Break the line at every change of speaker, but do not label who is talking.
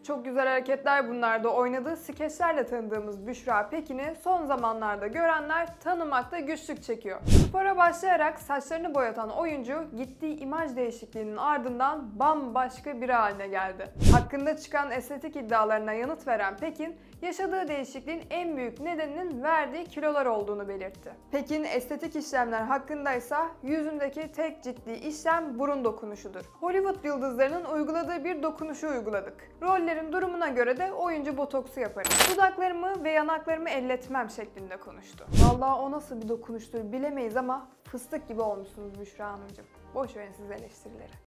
Çok Güzel Hareketler Bunlar'da oynadığı skeçlerle tanıdığımız Büşra Pekin'i son zamanlarda görenler tanımakta güçlük çekiyor. Spora başlayarak saçlarını boyatan oyuncu gittiği imaj değişikliğinin ardından bambaşka biri haline geldi. Hakkında çıkan estetik iddialarına yanıt veren Pekin, yaşadığı değişikliğin en büyük nedeninin verdiği kilolar olduğunu belirtti. Pekin estetik işlemler hakkındaysa yüzündeki tek ciddi işlem burun dokunuşudur. Hollywood yıldızlarının uyguladığı bir dokunuşu uyguladık. Rollerin durumuna göre de oyuncu botoksu yaparım. Dudaklarımı ve yanaklarımı elletmem şeklinde konuştu. Vallahi o nasıl bir dokunuştur bilemeyiz ama fıstık gibi olmuşsunuz Büşra Hanımcığım. Boş verin siz eleştirileri.